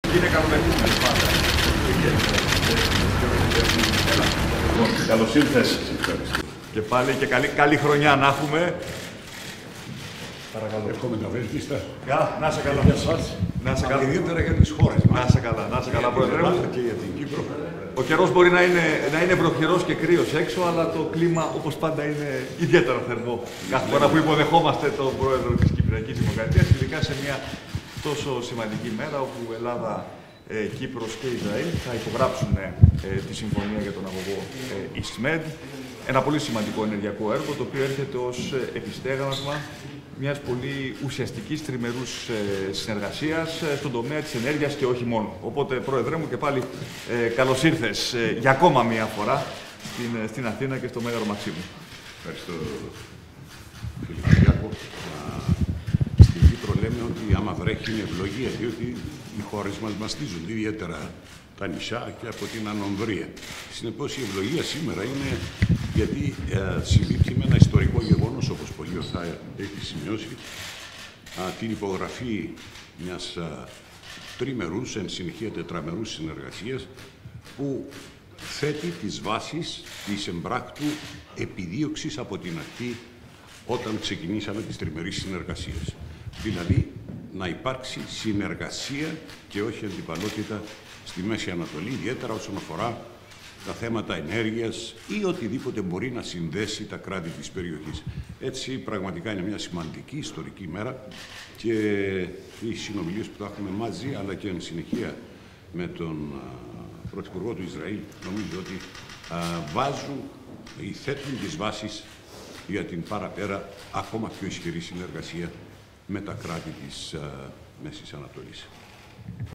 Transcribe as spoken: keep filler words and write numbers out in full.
Είναι καλομετρούμενη πάντα. Καλώς ήρθες. Και πάλι και καλή, καλή χρονιά να έχουμε. Παρακαλώ. Εύχομαι τα βέλτιστα. Γεια, να σε καλά. Για σας. Να σε καλά. Ιδιαίτερα για τις χώρες μας. Να σε καλά, να σε καλά, Πρόεδρε μου. Και για την Κύπρο. Ο καιρός μπορεί να είναι, να είναι βροχερός και κρύος έξω, αλλά το κλίμα όπως πάντα είναι ιδιαίτερα θερμό. Κάθε φορά που υποδεχόμαστε τον Πρόεδρο της Κυπριακής Δημοκρατίας, ειδικά σε μια τόσο σημαντική μέρα όπου Ελλάδα, ε, Κύπρος και Ισραήλ θα υπογράψουν ε, τη συμφωνία για τον αγωγό ε, EastMed. Ένα πολύ σημαντικό ενεργειακό έργο, το οποίο έρχεται ως επιστέγασμα μιας πολύ ουσιαστικής τριμερούς ε, συνεργασίας ε, στον τομέα της ενέργειας και όχι μόνο. Οπότε, Πρόεδρε μου, και πάλι ε, καλώς ήρθες ε, για ακόμα μία φορά στην, ε, στην Αθήνα και στο Μέγαρο Μαξίμου. Ευχαριστώ, φίλε Κυριάκο. Στην Κύπρο λέμε ότι άμα βρέχει είναι ευλογία, διότι οι χώρες μας μαστίζονται, ιδιαίτερα τα νησιά και από την ανομβρία. Συνεπώς η ευλογία σήμερα είναι γιατί ε, συμπίπτει με ένα ιστορικό γεγονός, όπως πολύ ορθά έχει σημειώσει, α, την υπογραφή μιας α, τριμερούς, εν συνεχεία τετραμερούς συνεργασίας, που θέτει τις βάσεις της εμπράκτου επιδίωξης από την αρχή όταν ξεκινήσαμε τις τριμερείς συνεργασίες. Δηλαδή, να υπάρξει συνεργασία και όχι αντιπαλότητα στη Μέση Ανατολή, ιδιαίτερα όσον αφορά τα θέματα ενέργειας ή οτιδήποτε μπορεί να συνδέσει τα κράτη της περιοχής. Έτσι, πραγματικά είναι μια σημαντική ιστορική μέρα και οι συνομιλίες που θα έχουμε μαζί, αλλά και εν συνεχεία με τον Πρωθυπουργό του Ισραήλ, νομίζω ότι α, βάζουν ή θέτουν τις βάσεις για την παραπέρα ακόμα πιο ισχυρή συνεργασία με τα κράτη της α, Μέσης Ανατολής.